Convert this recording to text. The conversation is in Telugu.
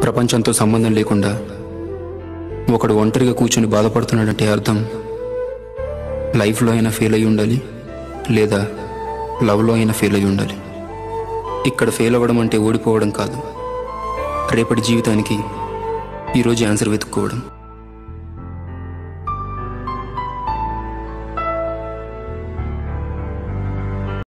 ప్రపంచంతో సంబంధం లేకుండా ఒకడు ఒంటరిగా కూర్చొని బాధపడుతున్నాడంటే అర్థం లైఫ్లో అయినా ఫెయిల్ అయి ఉండాలి, లేదా లవ్లో అయినా ఫెయిల్ అయి ఉండాలి. ఇక్కడ ఫెయిల్ అవ్వడం అంటే ఓడిపోవడం కాదు, రేపటి జీవితానికి ఈరోజు ఆన్సర్ వెతుక్కోవడం.